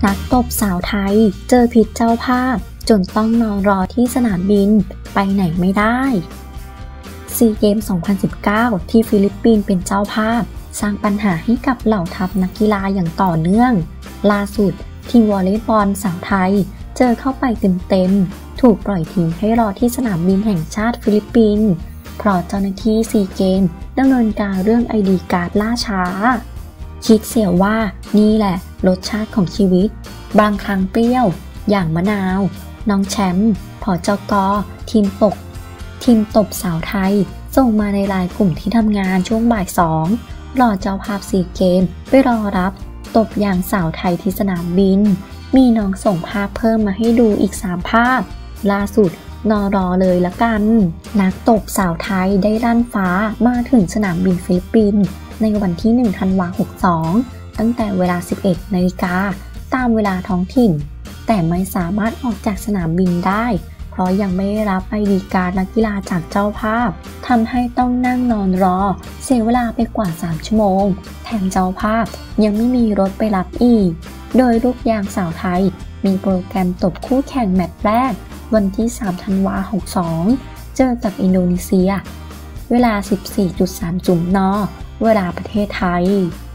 นักตบสาวไทยเจอพิษเจ้าภาพจนต้องนอนรอที่สนามบินไปไหนไม่ได้ซีเกม 2019 ที่ฟิลิปปินส์เป็นเจ้าภาพสร้างปัญหาให้กับเหล่าทัพนักกีฬาอย่างต่อเนื่องล่าสุดทีมวอลเลย์บอลสาวไทยเจอเข้าไปเต็มๆถูกปล่อยทิ้งให้รอที่สนามบินแห่งชาติฟิลิปปินส์เพราะเจ้าหน้าที่ซีเกมดำเนินการเรื่อง ID การ์ดล่าช้าคิดเสียว่านี่แหละรสชาติของชีวิตบางครั้งเปรี้ยวอย่างมะนาวน้องแชมป์ผจก.ทีมตบสาวไทยส่งมาในไลน์กลุ่มที่ทำงานช่วงบ่าย2รอเจ้าภาพซีเกมไปรอรับตบอย่างสาวไทยที่สนามบินมีน้องส่งภาพเพิ่มมาให้ดูอีก3ภาพล่าสุดนอรอเลยละกันนักตบสาวไทยได้ลั่นฟ้ามาถึงสนามบินฟิลิปปินส์ในวันที่1 ธันวาคม 62ตั้งแต่เวลา 11 นาฬิกาตามเวลาท้องถิ่นแต่ไม่สามารถออกจากสนามบินได้เพราะยังไม่ได้รับIDการ์ดนักกีฬาจากเจ้าภาพทำให้ต้องนั่งนอนรอเสียเวลาไปกว่า3 ชั่วโมงแถมเจ้าภาพยังไม่มีรถไปรับอีกโดยลูกยางสาวไทยมีโปรแกรมตบคู่แข่งแมตช์แรกวันที่3 ธันวาคม 62เจอกับอินโดนีเซียเวลา 14.30 น.เวลาประเทศไทย